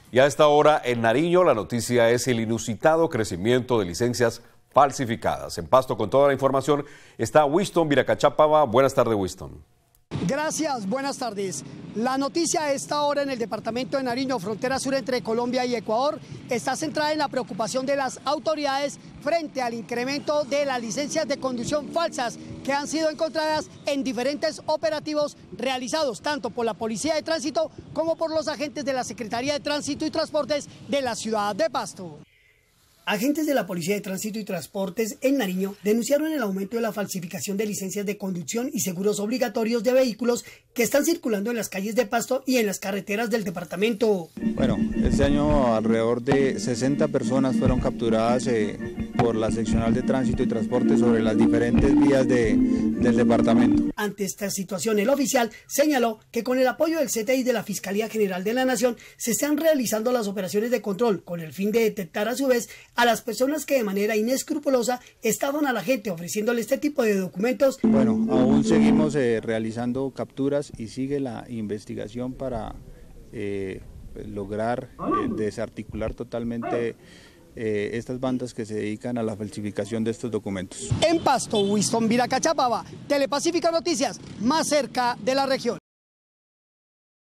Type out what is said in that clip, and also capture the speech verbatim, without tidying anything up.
Y a esta hora en Nariño la noticia es el inusitado crecimiento de licencias falsificadas. En Pasto con toda la información está Winston Viracachapava. Buenas tardes, Winston. Gracias, buenas tardes. La noticia a esta hora en el departamento de Nariño, frontera sur entre Colombia y Ecuador, está centrada en la preocupación de las autoridades frente al incremento de las licencias de conducción falsas que han sido encontradas en diferentes operativos realizados tanto por la Policía de Tránsito como por los agentes de la Secretaría de Tránsito y Transportes de la ciudad de Pasto. Agentes de la Policía de Tránsito y Transportes en Nariño denunciaron el aumento de la falsificación de licencias de conducción y seguros obligatorios de vehículos que están circulando en las calles de Pasto y en las carreteras del departamento. Bueno, este año alrededor de sesenta personas fueron capturadas eh, por la seccional de Tránsito y Transporte sobre las diferentes vías de, del departamento. Ante esta situación, el oficial señaló que con el apoyo del C T I de la Fiscalía General de la Nación se están realizando las operaciones de control con el fin de detectar a su vez a las personas que de manera inescrupulosa estaban a la gente ofreciéndole este tipo de documentos. Bueno, aún seguimos eh, realizando capturas y sigue la investigación para eh, lograr eh, desarticular totalmente eh, estas bandas que se dedican a la falsificación de estos documentos. En Pasto, Winston Viracachapava, Telepacífica Noticias, más cerca de la región.